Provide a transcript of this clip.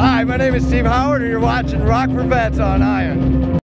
Hi, my name is Steve Howard, and you're watching Rock for Vets on Iron.